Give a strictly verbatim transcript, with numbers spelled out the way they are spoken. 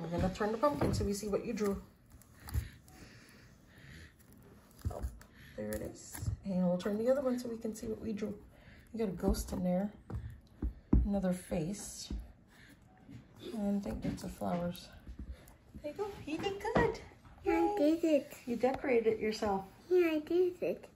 We're gonna turn the pumpkin so we see what you drew. Oh, there it is. And we'll turn the other one so we can see what we drew. You got a ghost in there. Another face. And I think that's the flowers. There you go. You did good. Yeah, I did it. You decorated it yourself. Yeah, I did it.